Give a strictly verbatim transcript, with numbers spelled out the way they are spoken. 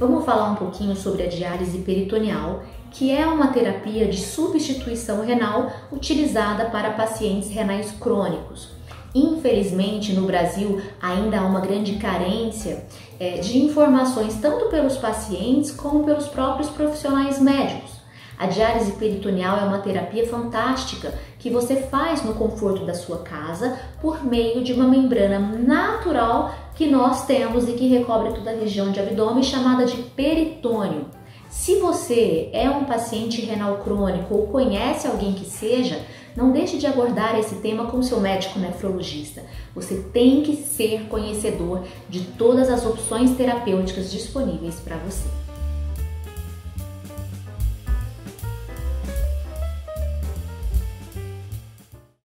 Vamos falar um pouquinho sobre a diálise peritoneal, que é uma terapia de substituição renal utilizada para pacientes renais crônicos. Infelizmente, no Brasil, ainda há uma grande carência é, de informações tanto pelos pacientes como pelos próprios profissionais médicos. A diálise peritoneal é uma terapia fantástica que você faz no conforto da sua casa por meio de uma membrana natural que nós temos e que recobre toda a região de abdômen, chamada de peritônio. Se você é um paciente renal crônico ou conhece alguém que seja, não deixe de abordar esse tema com seu médico nefrologista. Você tem que ser conhecedor de todas as opções terapêuticas disponíveis para você.